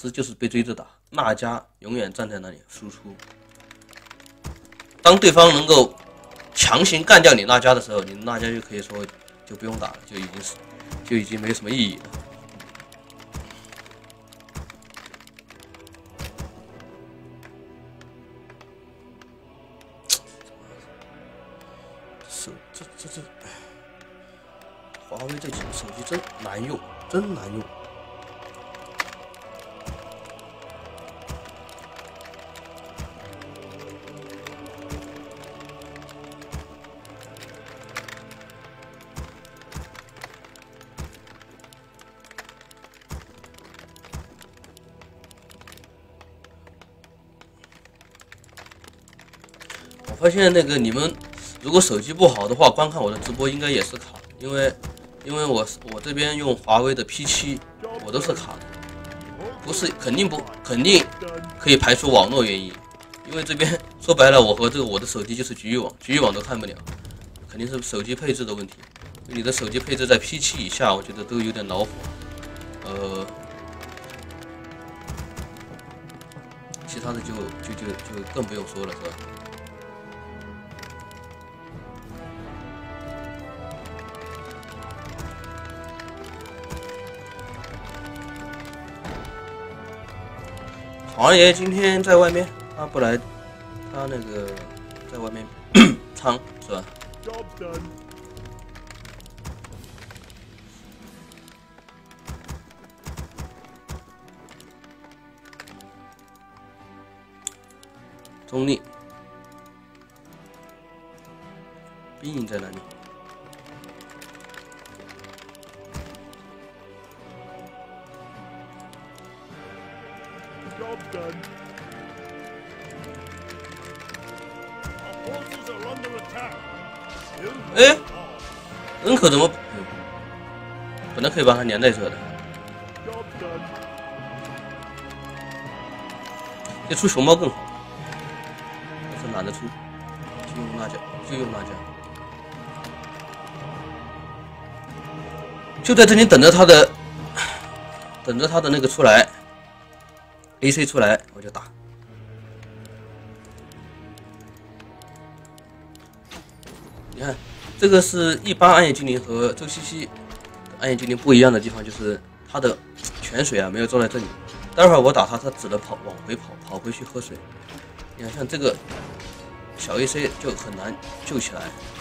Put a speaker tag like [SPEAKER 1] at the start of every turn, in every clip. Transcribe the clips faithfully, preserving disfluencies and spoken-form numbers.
[SPEAKER 1] 斯就是被追着打，娜迦永远站在那里输出。当对方能够强行干掉你娜迦的时候，你娜迦就可以说就不用打了，就已经是就已经没什么意义了。手这这这，华为这几个手机真难用，真难用。我发现那个你们如果手机不好的话，观看我的直播应该也是卡的，因为因为我我这边用华为的 P 七，我都是卡的，不是肯定不肯定可以排除网络原因，因为这边说白了，我和这个我的手机就是局域网，局域网都看不了，肯定是手机配置的问题。你的手机配置在 P 七以下，我觉得都有点恼火。呃，其他的就就就就更不用说了，是吧？黄爷今天在外面，他不来，他那个在外面仓是吧？中立，兵营在哪里？哎，人口怎么？本来可以把它连在这的，这出熊猫更好，但是懒得出，就用辣椒，就用辣椒，就在这里等着他的，等着他的那个出来 ，A C 出来我就打。你看，这个是一般暗夜精灵和周西西暗夜精灵不一样的地方，就是它的泉水啊没有坐在这里。待会儿我打它，它只能跑往回跑，跑回去喝水。你看，像这个小 A C 就很难救起来。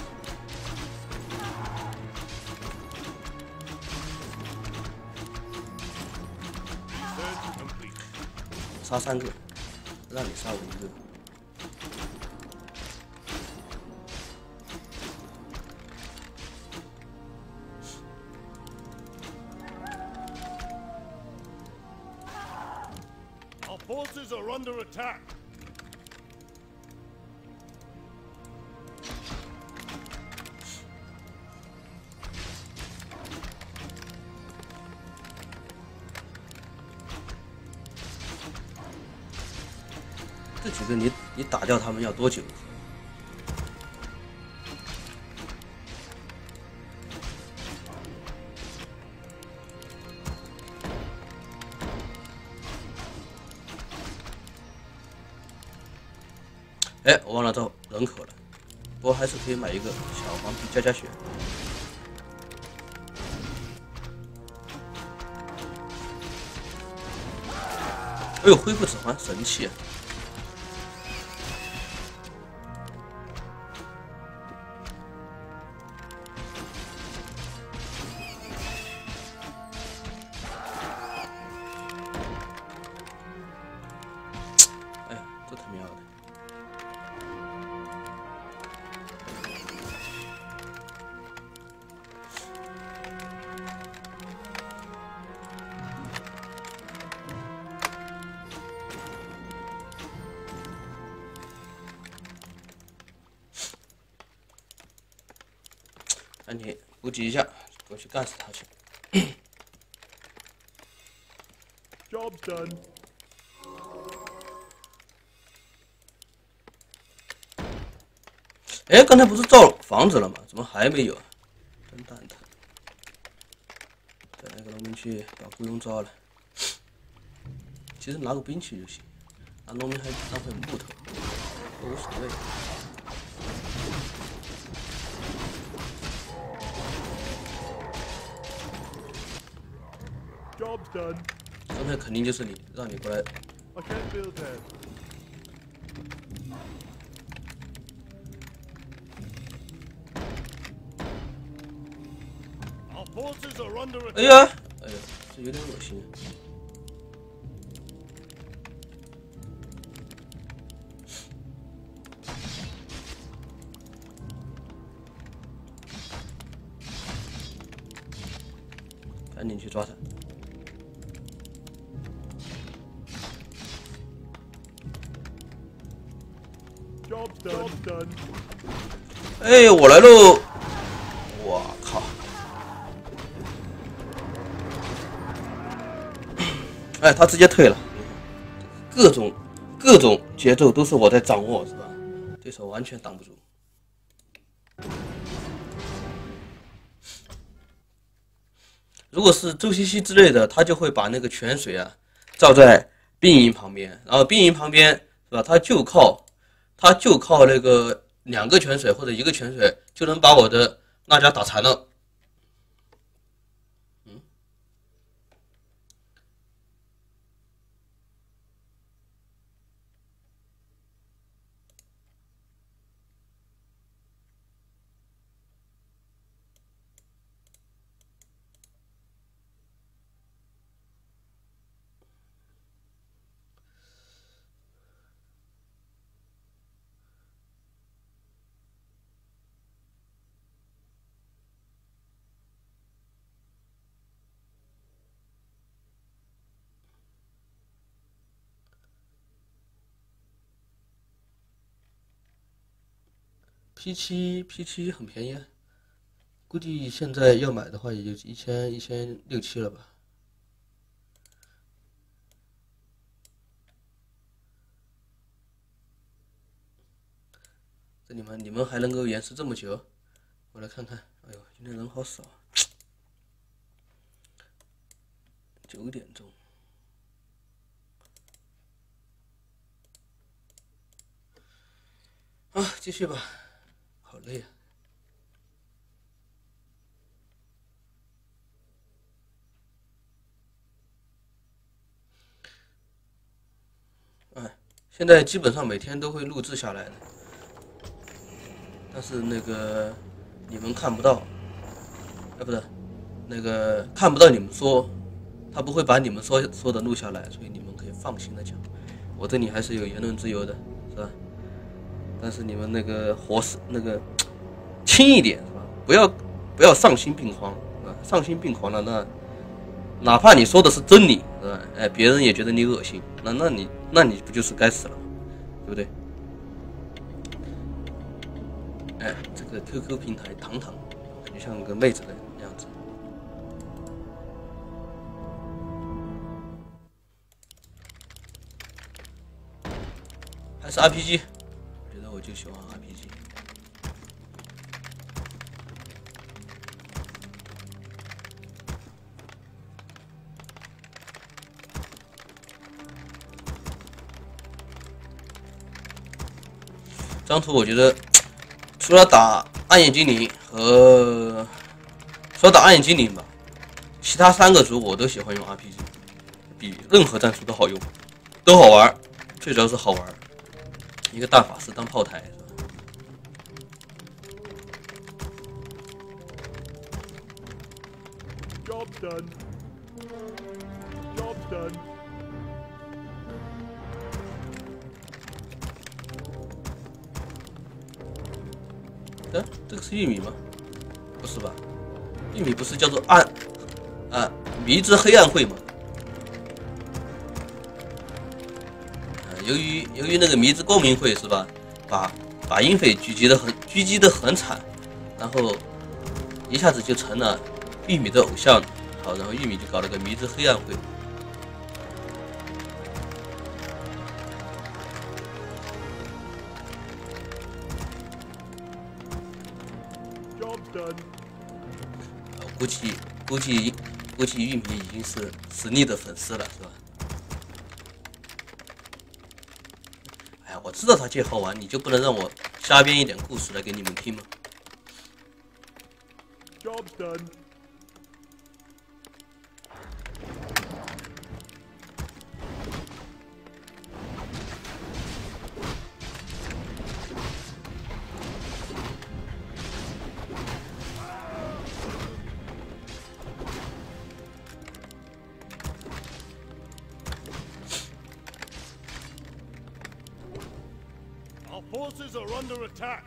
[SPEAKER 1] 杀三个，让你杀我一个。
[SPEAKER 2] Forces are under attack.
[SPEAKER 1] 这几个你你打掉他们要多久？哎，我忘了招人口了，不过还是可以买一个小黄皮加加血。哎呦，恢复指环神器啊！哎呀，这他喵的！暂停，补给一下，我去干死他去。
[SPEAKER 2] Job's done.
[SPEAKER 1] 哎，刚才不是造房子了吗？怎么还没有啊？真蛋疼！带那个农民去把雇佣招了。 其实拿个兵器就行，拿农民还当回木头，都无所谓。
[SPEAKER 2] Job's done.
[SPEAKER 1] 刚才肯定就是你，让你过来。
[SPEAKER 2] I can't build that. Our forces are under
[SPEAKER 1] 哎
[SPEAKER 2] attack.
[SPEAKER 1] 呀，哎呀，这有点恶心。赶紧去抓他！
[SPEAKER 2] Job's done. Job's done.
[SPEAKER 1] 哎，我来喽！我靠！哎，他直接退了，各种各种节奏都是我在掌握，是吧？对手完全挡不住。如果是周西西之类的，他就会把那个泉水啊照在兵营旁边，然后兵营旁边是吧？他就靠他就靠那个两个泉水或者一个泉水就能把我的那家打残了。嗯。 P 七 P 七很便宜，估计现在要买的话也就一千一千六七了吧。这你们你们还能够延迟这么久？我来看看，哎呦，今天人好少，九点钟。啊，继续吧。 好累啊！哎，现在基本上每天都会录制下来的，但是那个你们看不到，哎，不是，那个看不到你们说，他不会把你们说说的录下来，所以你们可以放心的讲，我这里还是有言论自由的，是吧？但是你们那个活是那个。 轻一点是吧？不要不要丧心病狂啊！丧心病狂了，那哪怕你说的是真理，是吧？哎，别人也觉得你恶心，那那你那你不就是该死了吗？对不对？哎，这个 Q Q 平台堂堂，感觉像个妹子的样子。还是 R P G， 我觉得我就喜欢 R P G。 这张图我觉得，除了打暗夜精灵和除了打暗夜精灵吧，其他三个族我都喜欢用 R P G， 比任何战术都好用，都好玩，最主要是好玩。一个大法师当炮台是吧？
[SPEAKER 2] Job done. Job done.
[SPEAKER 1] 哎，这个是玉米吗？不是吧？玉米不是叫做暗啊迷之黑暗会吗？啊，由于由于那个迷之光明会是吧，把把英匪狙击的很狙击的很惨，然后一下子就成了玉米的偶像。好，然后玉米就搞了个迷之黑暗会。 估计估计估计玉米已经是实力的粉丝了，是吧？ 哎，我知道他借好玩，你就不能让我瞎编一点故事来给你们听吗？
[SPEAKER 2] Job's done. Our forces are under attack.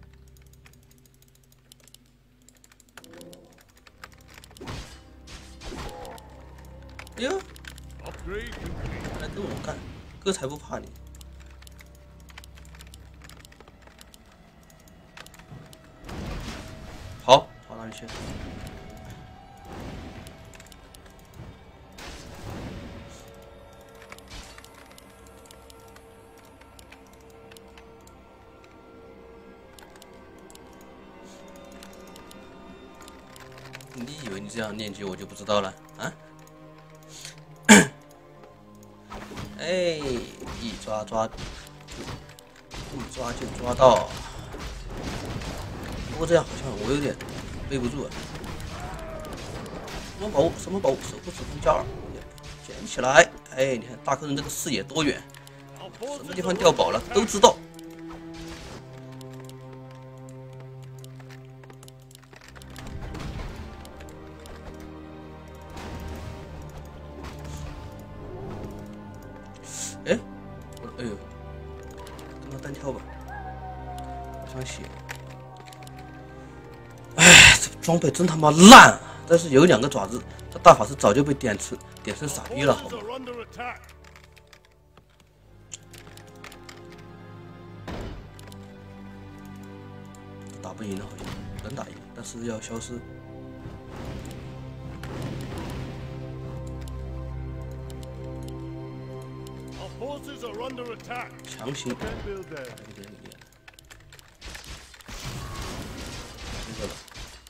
[SPEAKER 1] 哎呦，
[SPEAKER 2] Upgrade complete.
[SPEAKER 1] 来跟我干，哥才不怕你！跑，跑哪里去？你以为你这样练级我就不知道了啊？哎，一抓抓就一抓就抓到。不过这样好像我有点背不住啊。什么宝物？什么宝物？守护指环加二，捡起来。哎，你看大坑人这个视野多远，什么地方掉宝了都知道。哎，我哎呦，跟他单挑吧，好像血。哎，这装备真他妈烂啊！但是有两个爪子，这大法师早就被点成点成傻逼了，好吗？打不赢了，好像能打赢，但是要消失。强行打一点点，这个了。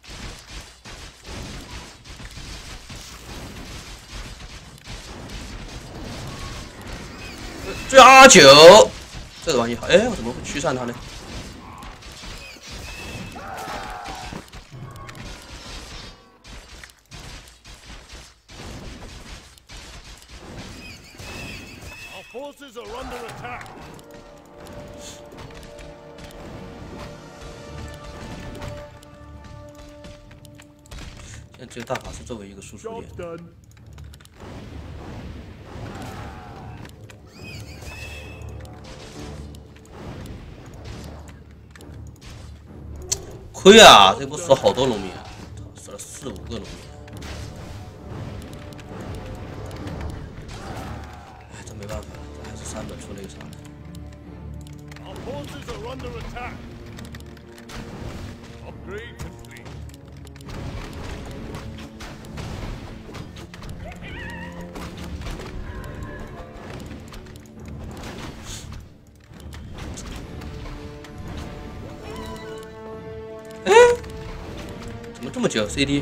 [SPEAKER 1] 加九，这个玩意好，哎，我怎么会驱散它呢？
[SPEAKER 2] Forces are under attack.
[SPEAKER 1] 现在只有大法师作为一个输出点。亏啊！这波死了好多农民啊，死了四五个农民。哎，这没办法，这还是三本出内伤。
[SPEAKER 2] Our forces are under attack. Upgrade complete.
[SPEAKER 1] 哎，怎么这么久 ？C D。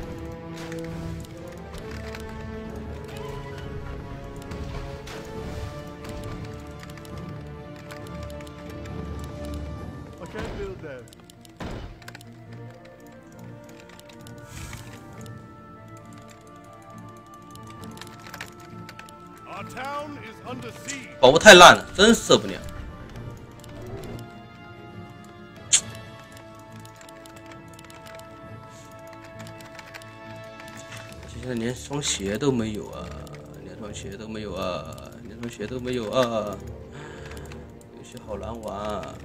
[SPEAKER 1] 宝物太烂了，真受不了。现在连双鞋都没有啊，连双鞋都没有啊，连双鞋都没有啊，游戏好难玩啊。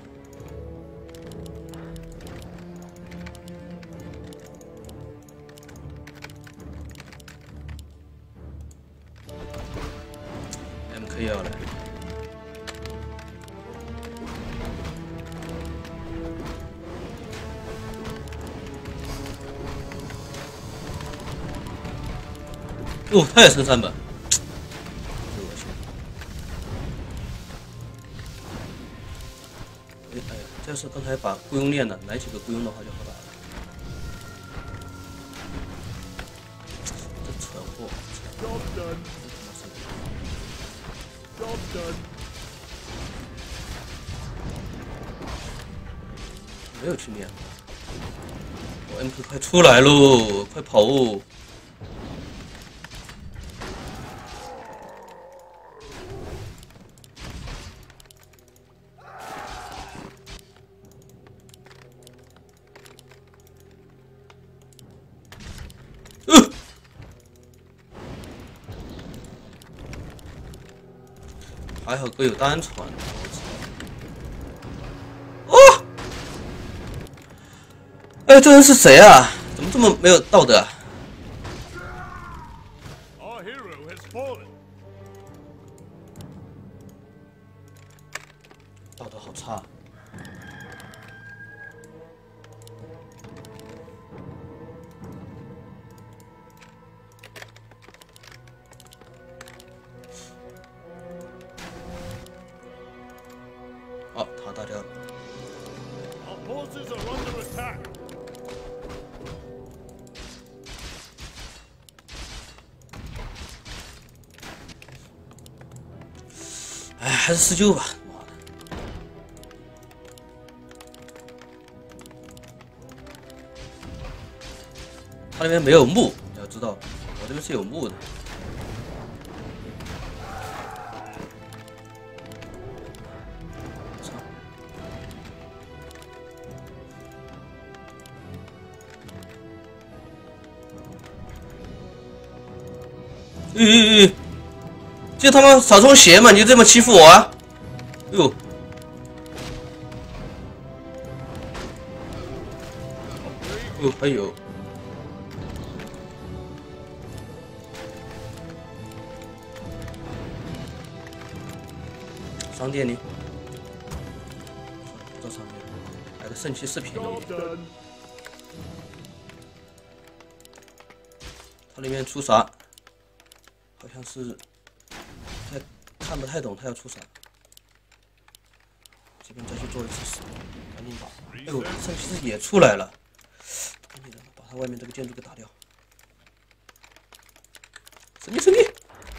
[SPEAKER 1] M K 要来，哦，他也升三本，真恶心。哎哎呀，这要是刚才把雇佣练了，来几个雇佣的话就好打了。这蠢货！
[SPEAKER 2] Job done. Job done.
[SPEAKER 1] 没有去练。我 M K 快出来喽，快跑哦！呃，还好哥有单传。哦，哎，这人是谁啊？怎么这么没有道德啊？
[SPEAKER 2] Our hero has fallen.
[SPEAKER 1] 道德好差。哦，塔打掉了。
[SPEAKER 2] Our forces are under attack.
[SPEAKER 1] 哎，还是施救吧。妈的！他那边没有木，你要知道，我这边是有木的。操！咦咦咦！ 就他妈少双鞋嘛，你就这么欺负我啊！哟，哦，还有，商店里，不到商店，买个圣骑士便宜。
[SPEAKER 2] Job done.
[SPEAKER 1] 它里面出啥？好像是。 太看不太懂，他要出啥？这边再去做一次实验，赶紧打！哎呦，圣骑士也出来了，赶紧的把他外面这个建筑给打掉！神秘神秘！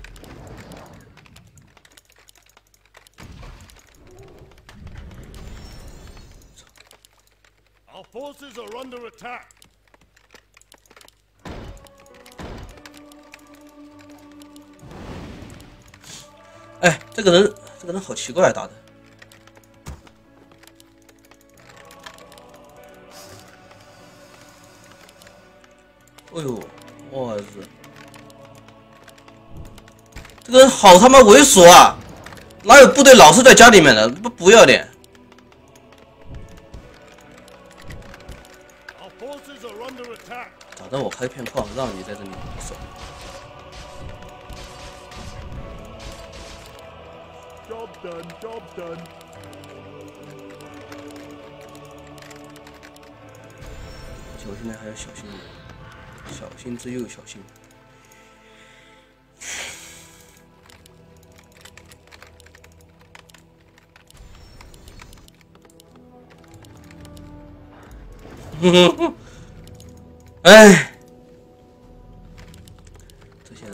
[SPEAKER 2] Our forces are under attack.
[SPEAKER 1] 哎，这个人，这个人好奇怪打的。哎呦，我日！这个人好他妈猥琐啊！哪有部队老是在家里面的？不不要脸！
[SPEAKER 2] Our forces are under attack.
[SPEAKER 1] 打得我开片矿，让你在这里守。
[SPEAKER 2] Job done. Job done.
[SPEAKER 1] 球现在还要小心，小心之又小心。哼哼，哎，这些人，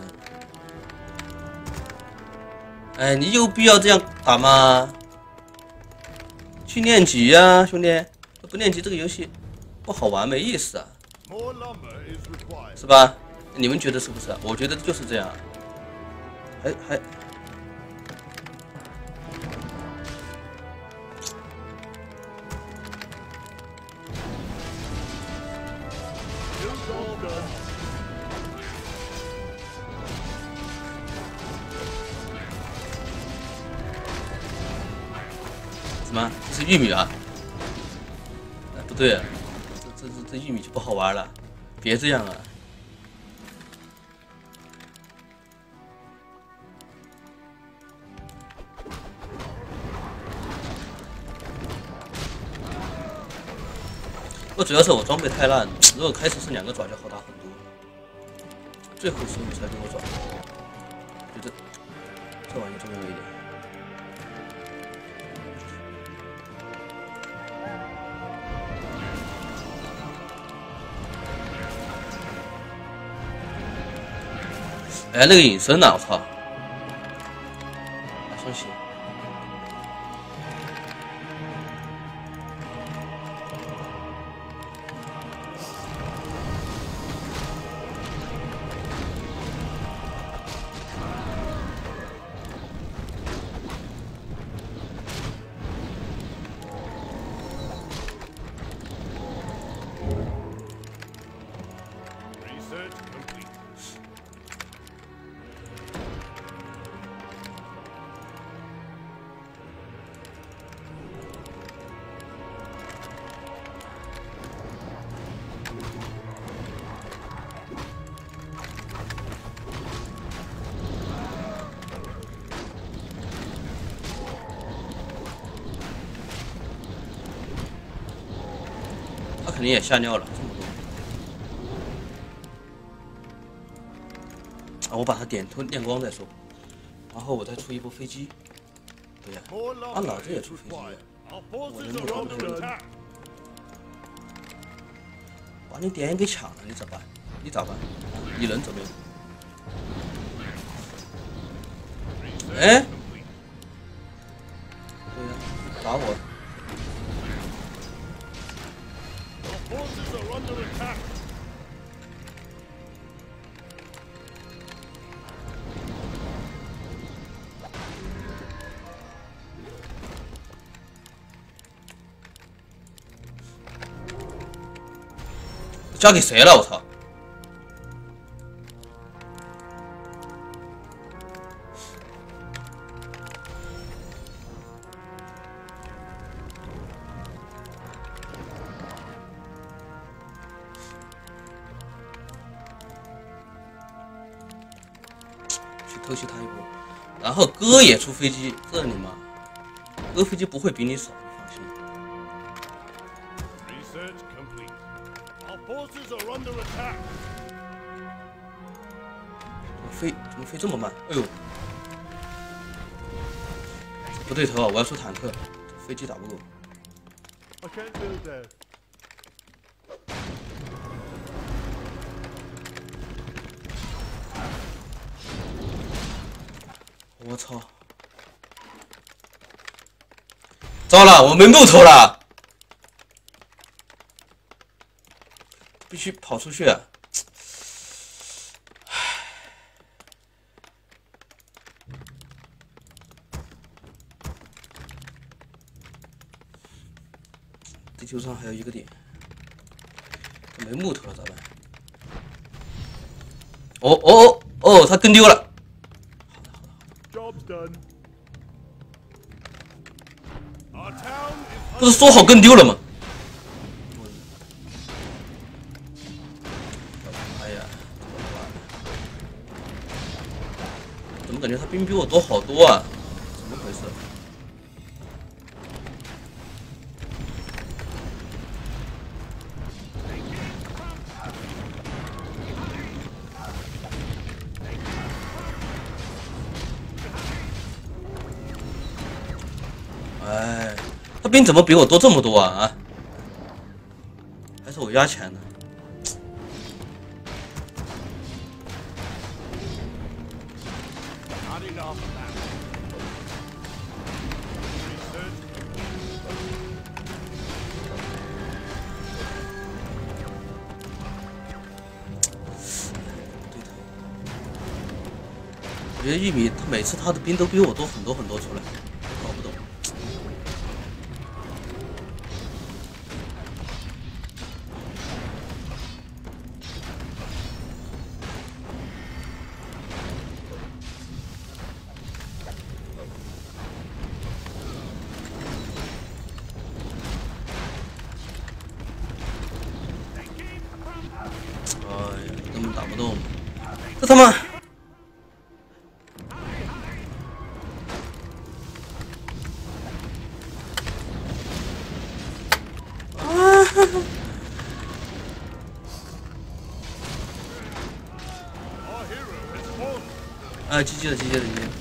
[SPEAKER 1] 哎，你有必要这样打吗？去练级呀、啊，兄弟！不练级这个游戏不好玩，没意思啊，
[SPEAKER 2] More lumber is required.
[SPEAKER 1] 是吧？你们觉得是不是？我觉得就是这样。还还。
[SPEAKER 2] Job done.
[SPEAKER 1] 什么？这是玉米啊？哎，不对啊，这这这这玉米就不好玩了，别这样啊！我主要是我装备太烂，如果开始是两个爪就好打很多，最后时候才给我爪，觉得这玩意重要一点。 哎，那个隐身呢？我操！啊，双喜。 肯定也吓尿了，这么多。啊，我把它点通练光再说，然后我再出一波飞机。对呀、啊，啊，老子也出飞机了，我的木头不是。把你点给抢了，你咋办？你咋办？你能怎么样？哎，对呀、啊，打我！交给谁了？我操！去偷袭他一波，然后哥也出飞机，这你妈！哥飞机不会比你少，你放心。
[SPEAKER 2] Research complete. Our forces are under attack.
[SPEAKER 1] 怎么飞？怎么飞这么慢？哎呦！不对头啊！我要出坦克，飞机打不过。
[SPEAKER 2] I can't do that.
[SPEAKER 1] 我操！糟了，我没木头了，必须跑出去、啊。地球上还有一个点，没木头了咋办？哦哦哦哦，他跟丢了。
[SPEAKER 2] Job's done. Our town is
[SPEAKER 1] 不是说好跟丢了吗？哎呀，怎么感觉他兵比我多好多啊？怎么回事？哎，他兵怎么比我多这么多啊？啊，还是我压钱呢？我觉得玉米他每次他的兵都比我多很多很多出来，搞不懂。哎呀，根本打不动，这他妈！ 啊，G G 了，G G 了，G G 了。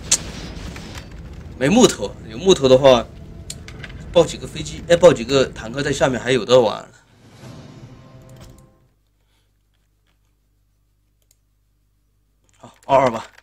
[SPEAKER 1] 没木头，有木头的话，爆几个飞机，哎，爆几个坦克在下面还有的玩。好，二二吧。